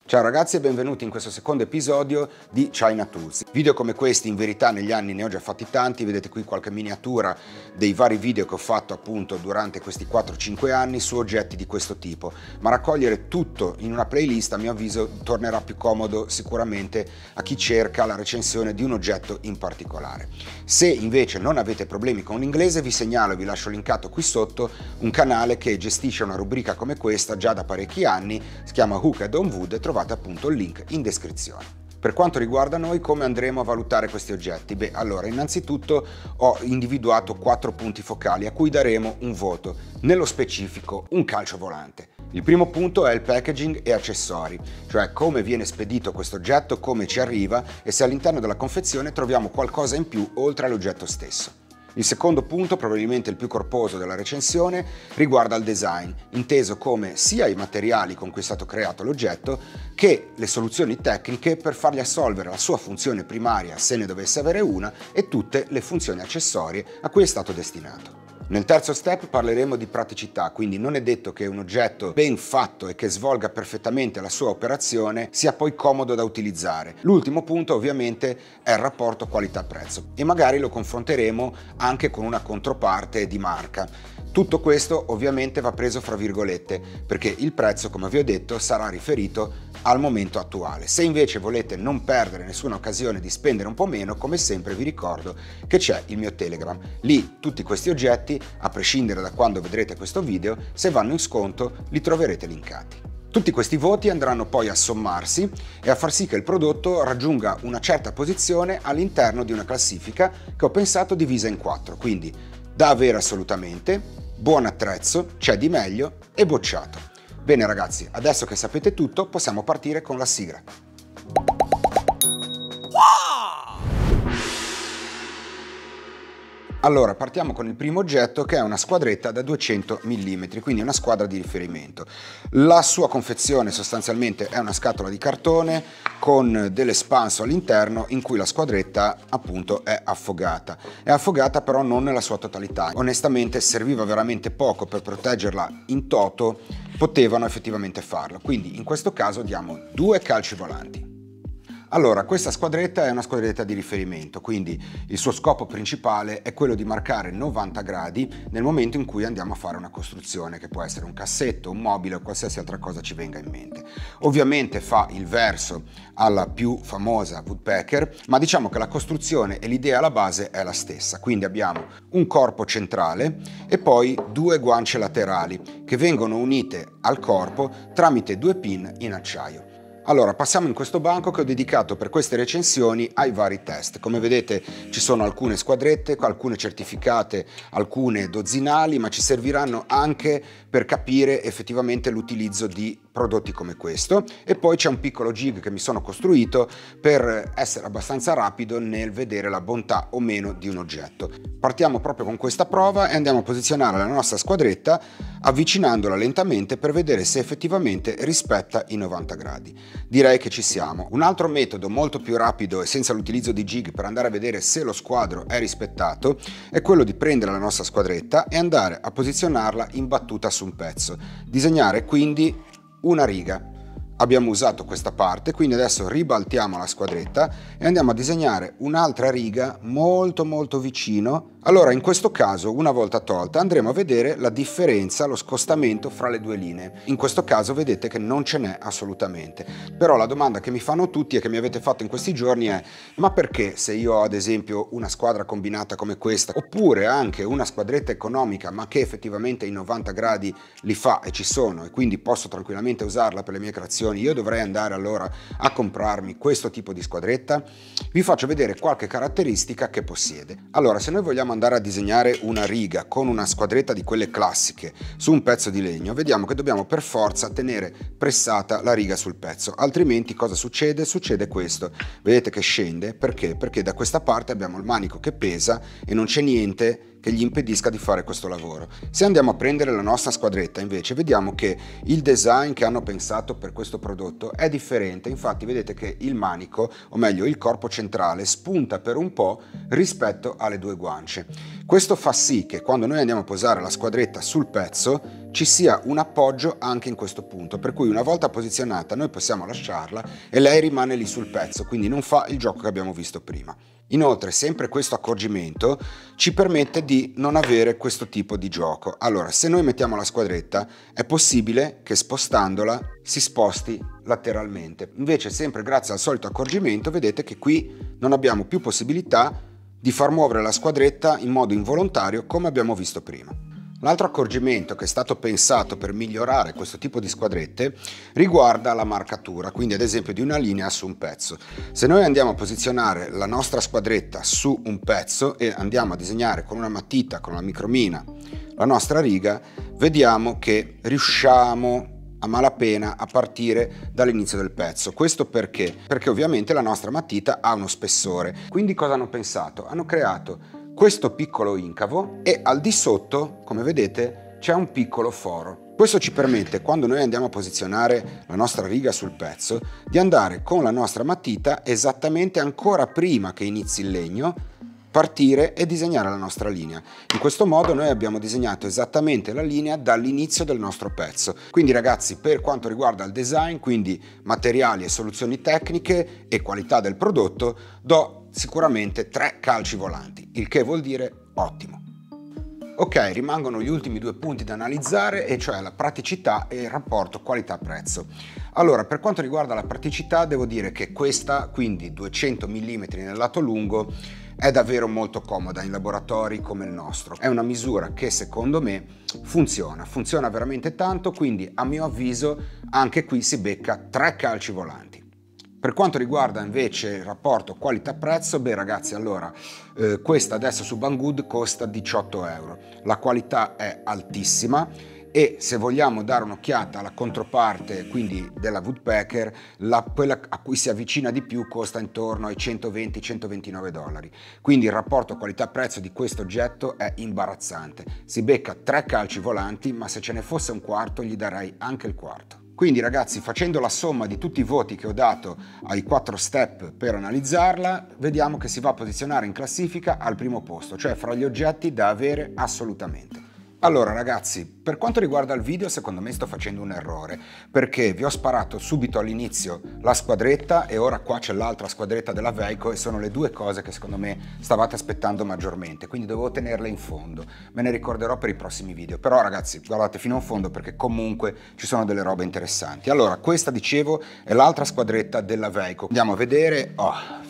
Ciao ragazzi e benvenuti in questo secondo episodio di China Tools. Video come questi in verità negli anni ne ho già fatti tanti, vedete qui qualche miniatura dei vari video che ho fatto appunto durante questi 4-5 anni su oggetti di questo tipo, ma raccogliere tutto in una playlist a mio avviso tornerà più comodo sicuramente a chi cerca la recensione di un oggetto in particolare. Se invece non avete problemi con l'inglese vi segnalo e vi lascio linkato qui sotto un canale che gestisce una rubrica come questa già da parecchi anni, si chiama Hooked on Wood e trovate appunto il link in descrizione. Per quanto riguarda noi, come andremo a valutare questi oggetti? Beh, allora, innanzitutto ho individuato 4 punti focali a cui daremo un voto, nello specifico un calcio volante. Il primo punto è il packaging e accessori, cioè come viene spedito questo oggetto, come ci arriva e se all'interno della confezione troviamo qualcosa in più oltre all'oggetto stesso. Il secondo punto, probabilmente il più corposo della recensione, riguarda il design, inteso come sia i materiali con cui è stato creato l'oggetto che le soluzioni tecniche per fargli assolvere la sua funzione primaria, se ne dovesse avere una, e tutte le funzioni accessorie a cui è stato destinato. Nel terzo step parleremo di praticità, quindi non è detto che un oggetto ben fatto e che svolga perfettamente la sua operazione sia poi comodo da utilizzare. L'ultimo punto ovviamente è il rapporto qualità-prezzo e magari lo confronteremo anche con una controparte di marca. Tutto questo ovviamente va preso fra virgolette perché il prezzo, come vi ho detto, sarà riferito al momento attuale. Se invece volete non perdere nessuna occasione di spendere un po' meno, come sempre vi ricordo che c'è il mio Telegram. Lì tutti questi oggetti, a prescindere da quando vedrete questo video, se vanno in sconto li troverete linkati. Tutti questi voti andranno poi a sommarsi e a far sì che il prodotto raggiunga una certa posizione all'interno di una classifica che ho pensato divisa in 4, quindi da avere assolutamente, buon attrezzo, c'è di meglio e bocciato. Bene ragazzi, adesso che sapete tutto possiamo partire con la sigla. Allora, partiamo con il primo oggetto che è una squadretta da 200 mm, quindi una squadra di riferimento. La sua confezione sostanzialmente è una scatola di cartone con dell'espanso all'interno in cui la squadretta appunto è affogata. È affogata però non nella sua totalità. Onestamente serviva veramente poco per proteggerla in toto, potevano effettivamente farlo. Quindi in questo caso diamo 2 calci volanti. Allora, questa squadretta è una squadretta di riferimento, quindi il suo scopo principale è quello di marcare 90 gradi nel momento in cui andiamo a fare una costruzione, che può essere un cassetto, un mobile o qualsiasi altra cosa ci venga in mente. Ovviamente fa il verso alla più famosa Woodpecker, ma diciamo che la costruzione e l'idea alla base è la stessa, quindi abbiamo un corpo centrale e poi 2 guance laterali che vengono unite al corpo tramite 2 pin in acciaio. Allora, passiamo in questo banco che ho dedicato per queste recensioni ai vari test. Come vedete ci sono alcune squadrette, alcune certificate, alcune dozzinali, ma ci serviranno anche per capire effettivamente l'utilizzo di prodotti come questo. E poi c'è un piccolo jig che mi sono costruito per essere abbastanza rapido nel vedere la bontà o meno di un oggetto. Partiamo proprio con questa prova e andiamo a posizionare la nostra squadretta avvicinandola lentamente per vedere se effettivamente rispetta i 90 gradi. Direi che ci siamo. Un altro metodo molto più rapido e senza l'utilizzo di jig per andare a vedere se lo squadro è rispettato è quello di prendere la nostra squadretta e andare a posizionarla in battuta su un pezzo. Disegnare quindi una riga. Abbiamo usato questa parte, quindi adesso ribaltiamo la squadretta e andiamo a disegnare un'altra riga molto vicino. Allora in questo caso, una volta tolta, andremo a vedere la differenza, lo scostamento fra le 2 linee. In questo caso vedete che non ce n'è assolutamente. Però la domanda che mi fanno tutti e che mi avete fatto in questi giorni è: ma perché se io ho ad esempio una squadra combinata come questa, oppure anche una squadretta economica ma che effettivamente i 90 gradi li fa e ci sono e quindi posso tranquillamente usarla per le mie creazioni, io dovrei andare allora a comprarmi questo tipo di squadretta? Vi faccio vedere qualche caratteristica che possiede. Allora, se noi vogliamo andare a disegnare una riga con una squadretta di quelle classiche su un pezzo di legno, vediamo che dobbiamo per forza tenere pressata la riga sul pezzo, altrimenti cosa succede? Succede questo, vedete che scende, perché? Perché da questa parte abbiamo il manico che pesa e non c'è niente che gli impedisca di fare questo lavoro. Se andiamo a prendere la nostra squadretta invece vediamo che il design che hanno pensato per questo prodotto è differente, infatti vedete che il manico, o meglio il corpo centrale, spunta per un po' rispetto alle 2 guance. Questo fa sì che quando noi andiamo a posare la squadretta sul pezzo ci sia un appoggio anche in questo punto, per cui una volta posizionata noi possiamo lasciarla e lei rimane lì sul pezzo, quindi non fa il gioco che abbiamo visto prima. Inoltre, sempre questo accorgimento ci permette di non avere questo tipo di gioco. Allora, se noi mettiamo la squadretta, è possibile che spostandola si sposti lateralmente. Invece, sempre grazie al solito accorgimento, vedete che qui non abbiamo più possibilità di far muovere la squadretta in modo involontario come abbiamo visto prima. L'altro accorgimento che è stato pensato per migliorare questo tipo di squadrette riguarda la marcatura, quindi ad esempio di una linea su un pezzo. Se noi andiamo a posizionare la nostra squadretta su un pezzo e andiamo a disegnare con una matita, con una micromina, la nostra riga, vediamo che riusciamo a malapena a partire dall'inizio del pezzo. Questo perché? Perché ovviamente la nostra matita ha uno spessore. Quindi cosa hanno pensato? Hanno creato questo piccolo incavo e al di sotto, come vedete, c'è un piccolo foro. Questo ci permette, quando noi andiamo a posizionare la nostra riga sul pezzo, di andare con la nostra matita esattamente ancora prima che inizi il legno, partire e disegnare la nostra linea. In questo modo noi abbiamo disegnato esattamente la linea dall'inizio del nostro pezzo. Quindi ragazzi, per quanto riguarda il design, quindi materiali e soluzioni tecniche e qualità del prodotto, do sicuramente 3 calci volanti, il che vuol dire ottimo. Ok, rimangono gli ultimi 2 punti da analizzare, e cioè la praticità e il rapporto qualità-prezzo. Allora, per quanto riguarda la praticità, devo dire che questa, quindi 200 mm nel lato lungo, è davvero molto comoda in laboratori come il nostro. È una misura che secondo me funziona veramente tanto, quindi a mio avviso anche qui si becca 3 calci volanti. Per quanto riguarda invece il rapporto qualità-prezzo, beh ragazzi, allora questa adesso su Banggood costa 18 euro, la qualità è altissima e se vogliamo dare un'occhiata alla controparte, quindi della Woodpecker, quella a cui si avvicina di più costa intorno ai 120-129 dollari. Quindi il rapporto qualità-prezzo di questo oggetto è imbarazzante. Si becca 3 calci volanti, ma se ce ne fosse un quarto gli darei anche il quarto. Quindi ragazzi, facendo la somma di tutti i voti che ho dato ai 4 step per analizzarla, vediamo che si va a posizionare in classifica al primo posto, cioè fra gli oggetti da avere assolutamente. Allora ragazzi, per quanto riguarda il video, secondo me sto facendo un errore, perché vi ho sparato subito all'inizio la squadretta e ora qua c'è l'altra squadretta della Weiko e sono le 2 cose che secondo me stavate aspettando maggiormente, quindi dovevo tenerle in fondo. Me ne ricorderò per i prossimi video, però ragazzi guardate fino in fondo perché comunque ci sono delle robe interessanti. Allora, questa dicevo è l'altra squadretta della Weiko. Andiamo a vedere, oh,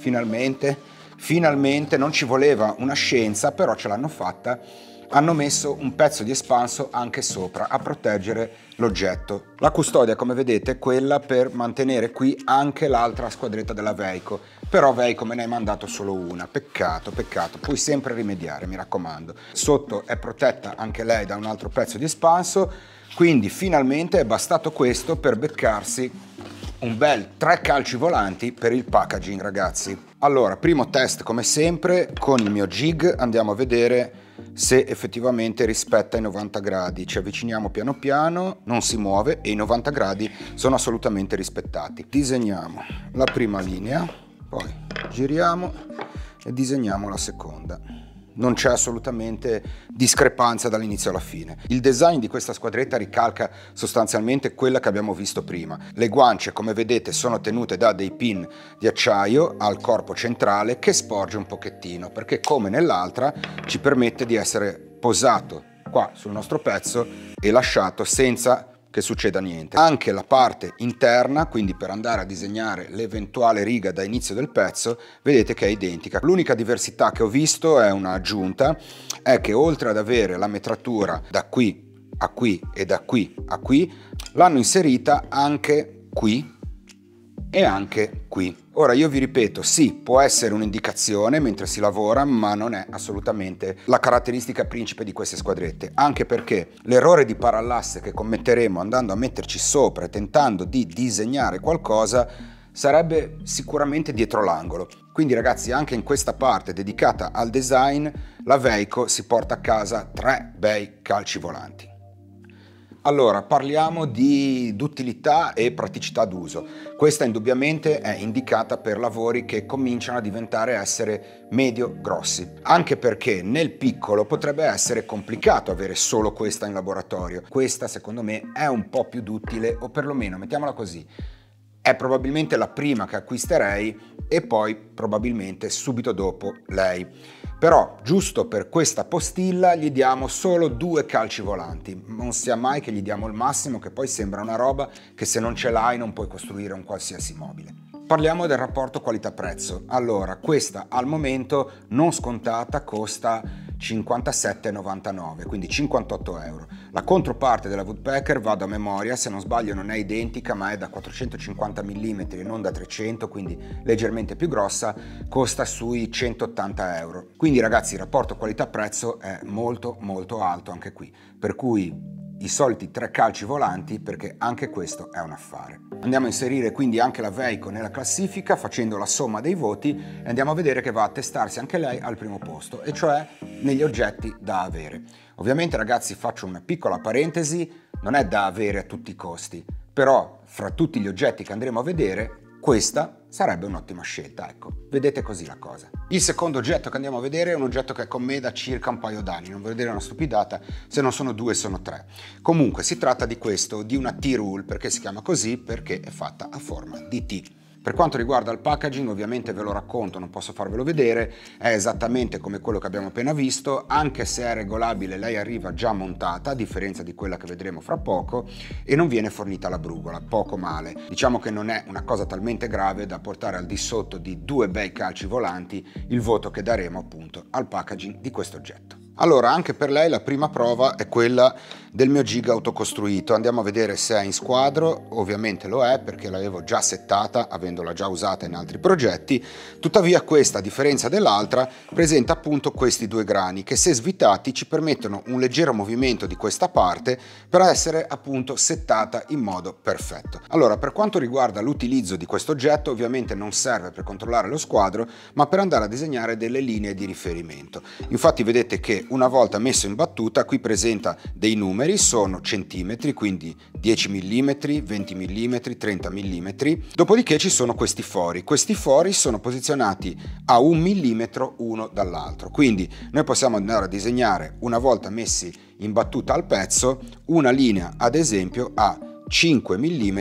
finalmente non ci voleva una scienza, però ce l'hanno fatta. Hanno messo un pezzo di espanso anche sopra a proteggere l'oggetto. La custodia, come vedete, è quella per mantenere qui anche l'altra squadretta della Weiko, però Weiko me ne hai mandato solo una, peccato, puoi sempre rimediare, mi raccomando. Sotto è protetta anche lei da un altro pezzo di espanso, quindi finalmente è bastato questo per beccarsi un bel 3 calci volanti per il packaging, ragazzi. Allora, primo test come sempre con il mio jig, andiamo a vedere se effettivamente rispetta i 90 gradi. Ci avviciniamo piano piano, non si muove e i 90 gradi sono assolutamente rispettati. Disegniamo la prima linea, poi giriamo e disegniamo la seconda. Non c'è assolutamente discrepanza dall'inizio alla fine. Il design di questa squadretta ricalca sostanzialmente quella che abbiamo visto prima. Le guance, come vedete, sono tenute da dei pin di acciaio al corpo centrale che sporge un pochettino, perché come nell'altra ci permette di essere posato qua sul nostro pezzo e lasciato senza che succeda niente. Anche la parte interna, quindi per andare a disegnare l'eventuale riga da inizio del pezzo, vedete che è identica. L'unica diversità che ho visto è un'aggiunta, è che oltre ad avere la metratura da qui a qui e da qui a qui, l'hanno inserita anche qui e anche qui. Ora io vi ripeto, sì, può essere un'indicazione mentre si lavora, ma non è assolutamente la caratteristica principe di queste squadrette, anche perché l'errore di parallasse che commetteremo andando a metterci sopra e tentando di disegnare qualcosa sarebbe sicuramente dietro l'angolo. Quindi ragazzi, anche in questa parte dedicata al design, la Weiko si porta a casa 3 bei calci volanti. Allora, parliamo di utilità e praticità d'uso. Questa indubbiamente è indicata per lavori che cominciano a essere medio-grossi, anche perché nel piccolo potrebbe essere complicato avere solo questa in laboratorio. Questa, secondo me, è un po' più duttile, o perlomeno, mettiamola così, è probabilmente la prima che acquisterei e poi probabilmente subito dopo lei. Però giusto per questa postilla gli diamo solo 2 calci volanti, non sia mai che gli diamo il massimo, che poi sembra una roba che se non ce l'hai non puoi costruire un qualsiasi mobile. Parliamo del rapporto qualità-prezzo. Allora, questa al momento non scontata costa 57,99, quindi 58 euro. La controparte della Woodpecker, vado a memoria, se non sbaglio non è identica ma è da 450 mm e non da 300, quindi leggermente più grossa, costa sui 180 euro. Quindi ragazzi il rapporto qualità-prezzo è molto alto anche qui, per cui i soliti 3 calci volanti, perché anche questo è un affare. Andiamo a inserire quindi anche la Weiko nella classifica facendo la somma dei voti e andiamo a vedere che va a testarsi anche lei al primo posto, e cioè negli oggetti da avere. Ovviamente ragazzi faccio una piccola parentesi, non è da avere a tutti i costi, però fra tutti gli oggetti che andremo a vedere questa sarebbe un'ottima scelta, ecco, vedete così la cosa. Il secondo oggetto che andiamo a vedere è un oggetto che è con me da circa un paio d'anni, non voglio dire una stupidata, se non sono 2 sono 3. Comunque si tratta di questo, di una T-Rule, perché si chiama così? Perché è fatta a forma di T. Per quanto riguarda il packaging, ovviamente ve lo racconto, non posso farvelo vedere, è esattamente come quello che abbiamo appena visto, anche se è regolabile lei arriva già montata, a differenza di quella che vedremo fra poco, e non viene fornita la brugola, poco male. Diciamo che non è una cosa talmente grave da portare al di sotto di 2 bei calci volanti il voto che daremo appunto al packaging di questo oggetto. Allora, anche per lei la prima prova è quella del mio Giga autocostruito. Andiamo a vedere se è in squadro, ovviamente lo è perché l'avevo già settata, avendola già usata in altri progetti, tuttavia questa, a differenza dell'altra, presenta appunto questi 2 grani che se svitati ci permettono un leggero movimento di questa parte per essere appunto settata in modo perfetto. Allora, per quanto riguarda l'utilizzo di questo oggetto, ovviamente non serve per controllare lo squadro, ma per andare a disegnare delle linee di riferimento. Infatti vedete che una volta messo in battuta qui presenta dei numeri, sono centimetri, quindi 10 mm, 20 mm, 30 mm, dopodiché ci sono questi fori sono posizionati a 1 millimetro uno dall'altro, quindi noi possiamo andare a disegnare, una volta messi in battuta al pezzo, una linea ad esempio a 5 mm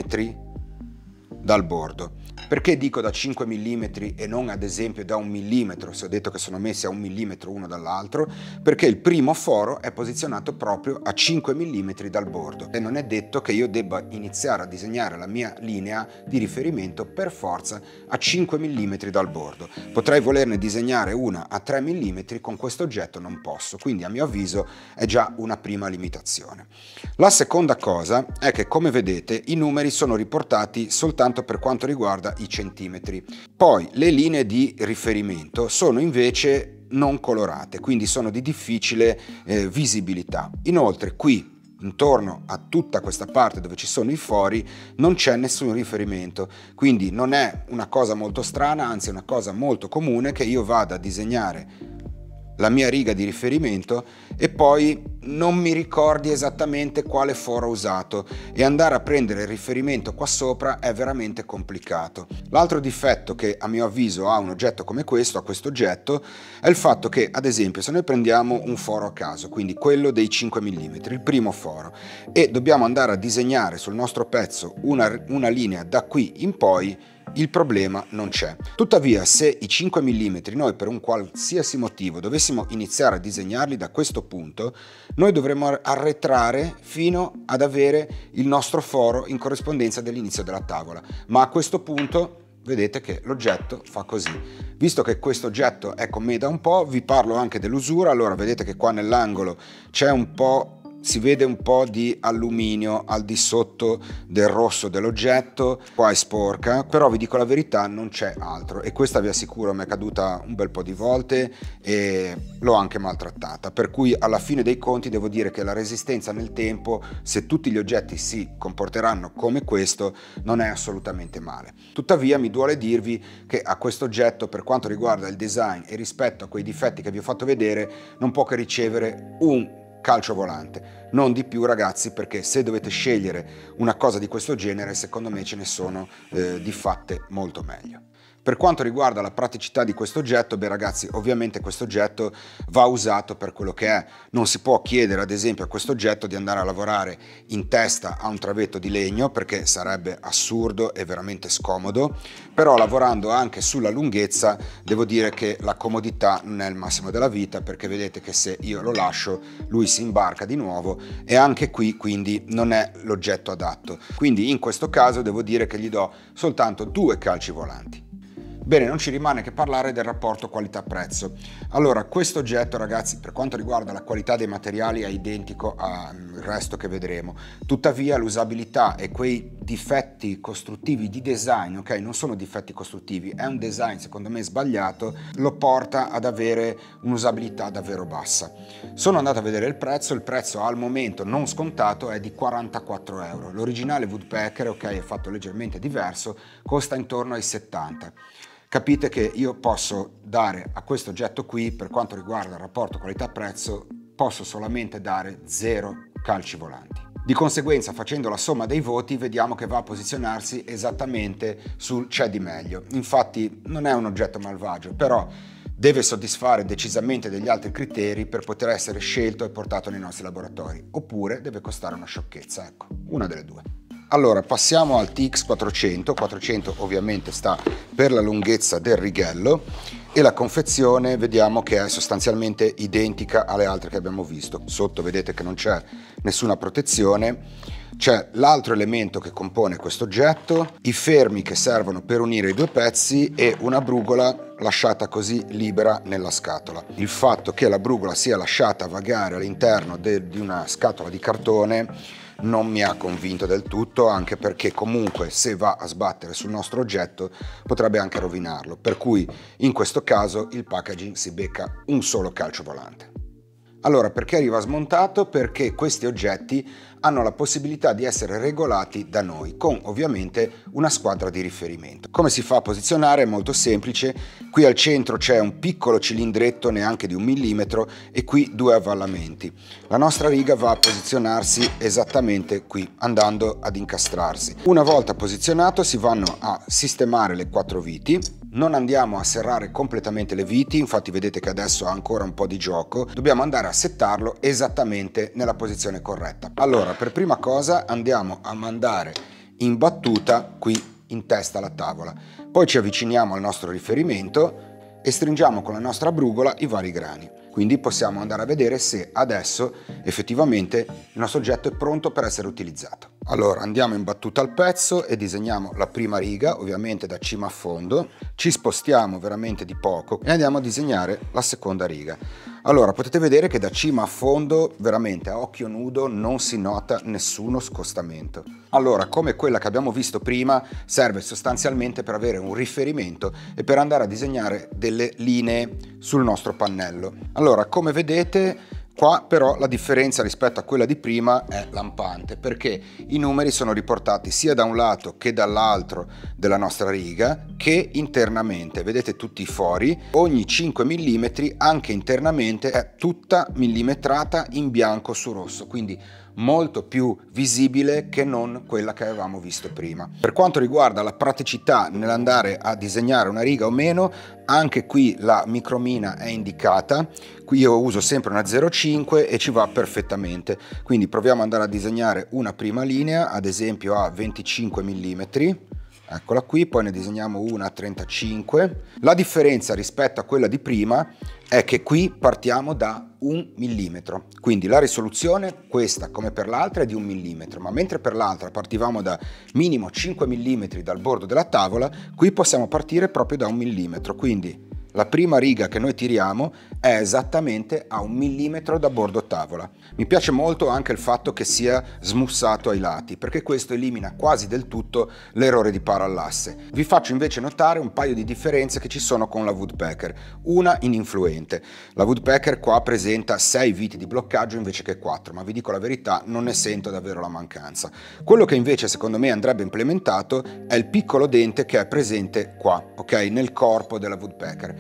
dal bordo. Perché dico da 5 mm e non ad esempio da 1 mm, se ho detto che sono messi a 1 millimetro uno dall'altro? Perché il primo foro è posizionato proprio a 5 mm dal bordo e non è detto che io debba iniziare a disegnare la mia linea di riferimento per forza a 5 mm dal bordo. Potrei volerne disegnare una a 3 mm, con questo oggetto non posso, quindi a mio avviso è già una prima limitazione. La seconda cosa è che, come vedete, i numeri sono riportati soltanto per quanto riguarda i centimetri. Poi le linee di riferimento sono invece non colorate, quindi sono di difficile visibilità. Inoltre qui intorno a tutta questa parte dove ci sono i fori non c'è nessun riferimento, quindi non è una cosa molto strana, anzi è una cosa molto comune che io vada a disegnare la mia riga di riferimento e poi non mi ricordi esattamente quale foro ho usato e andare a prendere il riferimento qua sopra è veramente complicato. L'altro difetto che a mio avviso ha un oggetto come questo, a questo oggetto, è il fatto che, ad esempio, se noi prendiamo un foro a caso, quindi quello dei 5 mm, il primo foro, e dobbiamo andare a disegnare sul nostro pezzo una linea da qui in poi, il problema non c'è. Tuttavia, se i 5 mm noi per un qualsiasi motivo dovessimo iniziare a disegnarli da questo punto, noi dovremmo arretrare fino ad avere il nostro foro in corrispondenza dell'inizio della tavola, ma a questo punto vedete che l'oggetto fa così. Visto che questo oggetto è con me da un po', vi parlo anche dell'usura. Allora vedete che qua nell'angolo c'è un po', si vede un po' di alluminio al di sotto del rosso dell'oggetto, qua è sporca, però vi dico la verità, non c'è altro, e questa vi assicuro mi è caduta un bel po' di volte e l'ho anche maltrattata, per cui alla fine dei conti devo dire che la resistenza nel tempo, se tutti gli oggetti si comporteranno come questo, non è assolutamente male. Tuttavia mi duole dirvi che a questo oggetto, per quanto riguarda il design e rispetto a quei difetti che vi ho fatto vedere, non può che ricevere un calcio volante. non di più ragazzi, perché se dovete scegliere una cosa di questo genere, secondo me ce ne sono di fatte molto meglio. Per quanto riguarda la praticità di questo oggetto, beh ragazzi, ovviamente questo oggetto va usato per quello che è. Non si può chiedere ad esempio a questo oggetto di andare a lavorare in testa a un travetto di legno, perché sarebbe assurdo e veramente scomodo, però lavorando anche sulla lunghezza devo dire che la comodità non è il massimo della vita, perché vedete che se io lo lascio lui si imbarca di nuovo e anche qui quindi non è l'oggetto adatto. Quindi in questo caso devo dire che gli do soltanto 2 calci volanti. Bene, non ci rimane che parlare del rapporto qualità-prezzo. Allora, questo oggetto ragazzi, per quanto riguarda la qualità dei materiali, è identico al resto che vedremo. Tuttavia l'usabilità e quei difetti costruttivi di design, ok, non sono difetti costruttivi, è un design secondo me sbagliato, lo porta ad avere un'usabilità davvero bassa. Sono andato a vedere il prezzo al momento non scontato è di 44 euro. L'originale Woodpecker, ok, è fatto leggermente diverso, costa intorno ai 70. Capite che io posso dare a questo oggetto qui, per quanto riguarda il rapporto qualità-prezzo, posso solamente dare 0 calci volanti. Di conseguenza, facendo la somma dei voti, vediamo che va a posizionarsi esattamente sul c'è di meglio. Infatti non è un oggetto malvagio, però deve soddisfare decisamente degli altri criteri per poter essere scelto e portato nei nostri laboratori, oppure deve costare una sciocchezza, ecco, una delle due. Allora passiamo al TX 400, 400 ovviamente sta per la lunghezza del righello e la confezione vediamo che è sostanzialmente identica alle altre che abbiamo visto. Sotto vedete che non c'è nessuna protezione, c'è l'altro elemento che compone questo oggetto, i fermi che servono per unire i due pezzi e una brugola lasciata così libera nella scatola. Il fatto che la brugola sia lasciata vagare all'interno di una scatola di cartone non mi ha convinto del tutto, anche perché comunque se va a sbattere sul nostro oggetto potrebbe anche rovinarlo, per cui in questo caso il packaging si becca un solo calcio volante. Allora, perché arriva smontato? Perché questi oggetti hanno la possibilità di essere regolati da noi, con ovviamente una squadra di riferimento. Come si fa a posizionare? È molto semplice. Qui al centro c'è un piccolo cilindretto neanche di 1 millimetro e qui 2 avvallamenti. La nostra riga va a posizionarsi esattamente qui, andando ad incastrarsi. Una volta posizionato si vanno a sistemare le 4 viti. Non andiamo a serrare completamente le viti, infatti vedete che adesso ha ancora un po' di gioco, dobbiamo andare a settarlo esattamente nella posizione corretta. Allora, per prima cosa andiamo a mandare in battuta qui in testa alla tavola, poi ci avviciniamo al nostro riferimento e stringiamo con la nostra brugola i vari grani. Quindi possiamo andare a vedere se adesso effettivamente il nostro oggetto è pronto per essere utilizzato. Allora andiamo in battuta al pezzo e disegniamo la prima riga, ovviamente da cima a fondo, ci spostiamo veramente di poco e andiamo a disegnare la seconda riga. Allora potete vedere che da cima a fondo veramente a occhio nudo non si nota nessuno scostamento. Allora, come quella che abbiamo visto prima, serve sostanzialmente per avere un riferimento e per andare a disegnare delle linee sul nostro pannello. Allora, come vedete, qua però la differenza rispetto a quella di prima è lampante, perché i numeri sono riportati sia da un lato che dall'altro della nostra riga che internamente. Vedete tutti i fori, ogni 5 mm anche internamente è tutta millimetrata in bianco su rosso, quindi molto più visibile che non quella che avevamo visto prima. Per quanto riguarda la praticità nell'andare a disegnare una riga o meno, anche qui la micromina è indicata. Qui io uso sempre una 0,5 e ci va perfettamente, quindi proviamo ad andare a disegnare una prima linea, ad esempio a 25 mm. Eccola qui, poi ne disegniamo una a 35. La differenza rispetto a quella di prima è che qui partiamo da 1 millimetro, quindi la risoluzione questa come per l'altra è di 1 millimetro, ma mentre per l'altra partivamo da minimo 5 millimetri dal bordo della tavola, qui possiamo partire proprio da 1 millimetro, quindi la prima riga che noi tiriamo è esattamente a 1 millimetro da bordo tavola. Mi piace molto anche il fatto che sia smussato ai lati, perché questo elimina quasi del tutto l'errore di parallasse. Vi faccio invece notare un paio di differenze che ci sono con la Woodpecker. Una ininfluente. La Woodpecker qua presenta 6 viti di bloccaggio invece che 4, ma vi dico la verità, non ne sento davvero la mancanza. Quello che invece secondo me andrebbe implementato è il piccolo dente che è presente qua, ok, nel corpo della Woodpecker.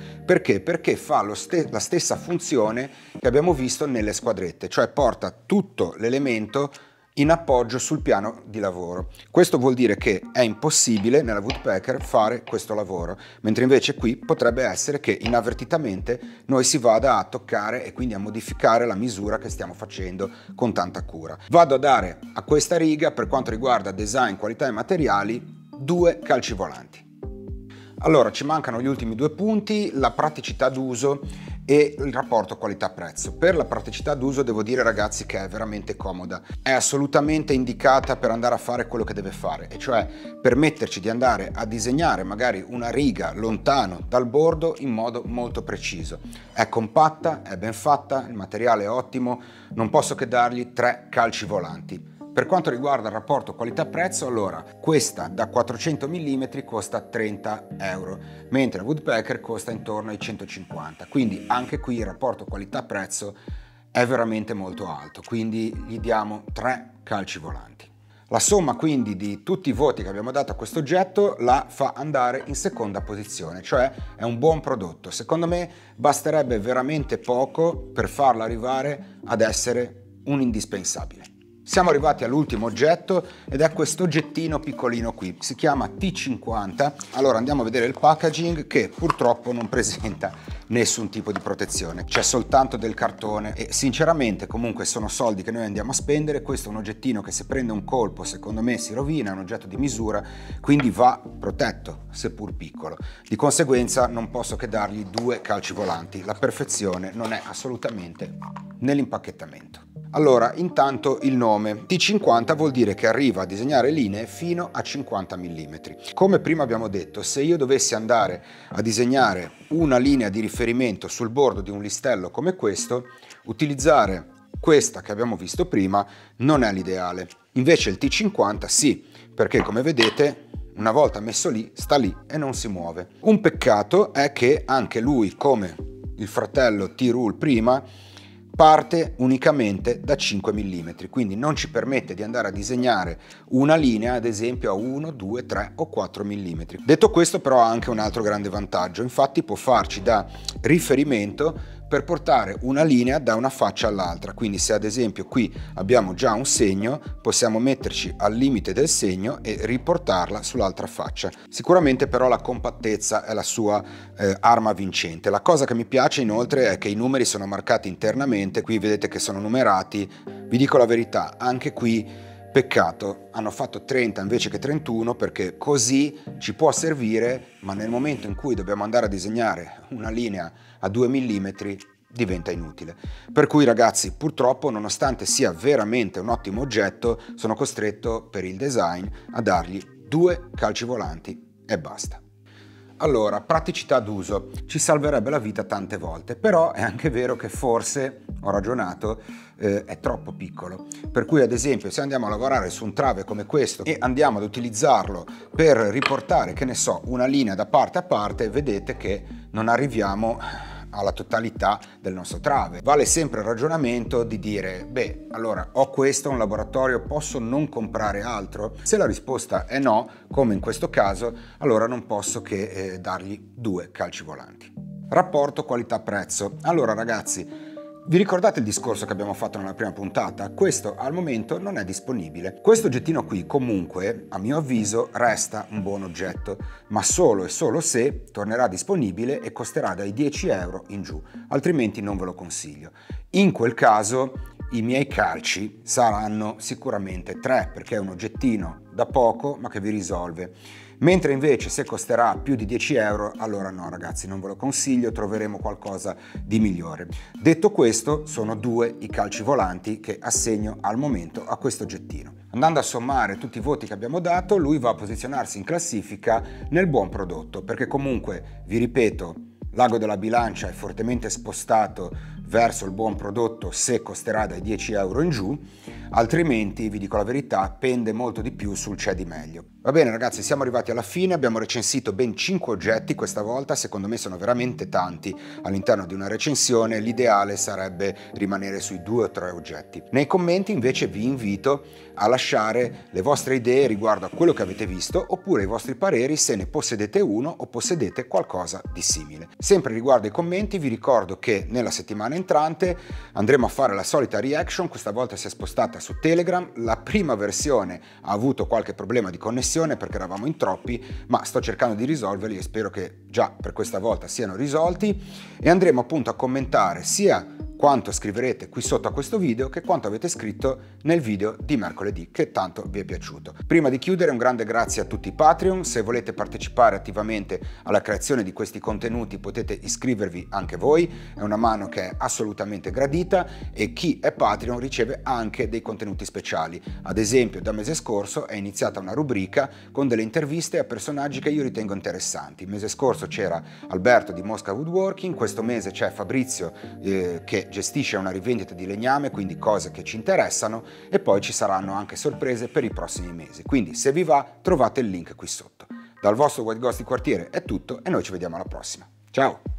Perché? Perché fa la stessa funzione che abbiamo visto nelle squadrette, cioè porta tutto l'elemento in appoggio sul piano di lavoro. Questo vuol dire che è impossibile nella Woodpecker fare questo lavoro, mentre invece qui potrebbe essere che inavvertitamente noi si vada a toccare e quindi a modificare la misura che stiamo facendo con tanta cura. Vado a dare a questa riga, per quanto riguarda design, qualità e materiali, 2 calci volanti. Allora, ci mancano gli ultimi 2 punti, la praticità d'uso e il rapporto qualità-prezzo. Per la praticità d'uso devo dire, ragazzi, che è veramente comoda, è assolutamente indicata per andare a fare quello che deve fare, e cioè permetterci di andare a disegnare magari una riga lontano dal bordo in modo molto preciso. È compatta, è ben fatta, il materiale è ottimo, non posso che dargli 3 calci volanti. Per quanto riguarda il rapporto qualità-prezzo, allora, questa da 400 mm costa 30 euro, mentre la Woodpecker costa intorno ai 150, quindi anche qui il rapporto qualità-prezzo è veramente molto alto, quindi gli diamo 3 calci volanti. La somma quindi di tutti i voti che abbiamo dato a questo oggetto la fa andare in seconda posizione, cioè è un buon prodotto. Secondo me basterebbe veramente poco per farlo arrivare ad essere un indispensabile. Siamo arrivati all'ultimo oggetto ed è questo oggettino piccolino qui, si chiama T50. Allora andiamo a vedere il packaging, che purtroppo non presenta nessun tipo di protezione, c'è soltanto del cartone e sinceramente comunque sono soldi che noi andiamo a spendere. Questo è un oggettino che se prende un colpo secondo me si rovina, è un oggetto di misura, quindi va protetto seppur piccolo. Di conseguenza non posso che dargli 2 calci volanti, la perfezione non è assolutamente nell'impacchettamento. Allora, intanto il nome T50 vuol dire che arriva a disegnare linee fino a 50 mm. Come prima abbiamo detto, se io dovessi andare a disegnare una linea di riferimento sul bordo di un listello come questo, utilizzare questa che abbiamo visto prima non è l'ideale. Invece il T50 sì, perché come vedete una volta messo lì, sta lì e non si muove. Un peccato è che anche lui, come il fratello T-Rule prima, parte unicamente da 5 mm, quindi non ci permette di andare a disegnare una linea ad esempio a 1, 2, 3 o 4 mm. Detto questo però ha anche un altro grande vantaggio, infatti può farci da riferimento per portare una linea da una faccia all'altra, quindi se ad esempio qui abbiamo già un segno possiamo metterci al limite del segno e riportarla sull'altra faccia. Sicuramente però la compattezza è la sua arma vincente. La cosa che mi piace inoltre è che i numeri sono marcati internamente, qui vedete che sono numerati. Vi dico la verità, anche qui peccato, hanno fatto 30 invece che 31, perché così ci può servire, ma nel momento in cui dobbiamo andare a disegnare una linea a 2 mm diventa inutile. Per cui ragazzi, purtroppo, nonostante sia veramente un ottimo oggetto, sono costretto per il design a dargli 2 calci volanti e basta. Allora, praticità d'uso, ci salverebbe la vita tante volte, però è anche vero che forse, ho ragionato, è troppo piccolo. Per cui ad esempio se andiamo a lavorare su un trave come questo e andiamo ad utilizzarlo per riportare, che ne so, una linea da parte a parte, vedete che non arriviamo alla totalità del nostro trave. Vale sempre il ragionamento di dire, beh, allora ho questo, un laboratorio, posso non comprare altro? Se la risposta è no, come in questo caso, allora non posso che dargli 2 calci volanti. Rapporto qualità-prezzo. Allora ragazzi, vi ricordate il discorso che abbiamo fatto nella prima puntata? Questo al momento non è disponibile. Questo oggettino qui comunque, a mio avviso, resta un buon oggetto, ma solo e solo se tornerà disponibile e costerà dai 10 euro in giù, altrimenti non ve lo consiglio. In quel caso i miei calci saranno sicuramente 3, perché è un oggettino da poco ma che vi risolve. Mentre invece se costerà più di 10 euro, allora no ragazzi, non ve lo consiglio, troveremo qualcosa di migliore. Detto questo, sono 2 i calci volanti che assegno al momento a questo oggettino. Andando a sommare tutti i voti che abbiamo dato, lui va a posizionarsi in classifica nel buon prodotto, perché comunque, vi ripeto, l'ago della bilancia è fortemente spostato verso il buon prodotto se costerà dai 10 euro in giù, altrimenti, vi dico la verità, pende molto di più sul c'è di meglio. Va bene ragazzi, siamo arrivati alla fine, abbiamo recensito ben 5 oggetti questa volta, secondo me sono veramente tanti all'interno di una recensione, l'ideale sarebbe rimanere sui 2 o 3 oggetti. Nei commenti invece vi invito a lasciare le vostre idee riguardo a quello che avete visto oppure i vostri pareri se ne possedete uno o possedete qualcosa di simile. Sempre riguardo ai commenti vi ricordo che nella settimana entrante andremo a fare la solita reaction, questa volta si è spostata su Telegram, la prima versione ha avuto qualche problema di connessione perché eravamo in troppi, ma sto cercando di risolverli e spero che già per questa volta siano risolti e andremo appunto a commentare sia quanto scriverete qui sotto a questo video che quanto avete scritto nel video di mercoledì che tanto vi è piaciuto. Prima di chiudere un grande grazie a tutti i Patreon, se volete partecipare attivamente alla creazione di questi contenuti potete iscrivervi anche voi, è una mano che è assolutamente gradita e chi è Patreon riceve anche dei contenuti speciali. Ad esempio da mese scorso è iniziata una rubrica con delle interviste a personaggi che io ritengo interessanti. Il mese scorso c'era Alberto di Mosca Woodworking, questo mese c'è Fabrizio che gestisce una rivendita di legname, quindi cose che ci interessano e poi ci saranno anche sorprese per i prossimi mesi, quindi se vi va trovate il link qui sotto. Dal vostro White Ghost di quartiere è tutto e noi ci vediamo alla prossima. Ciao!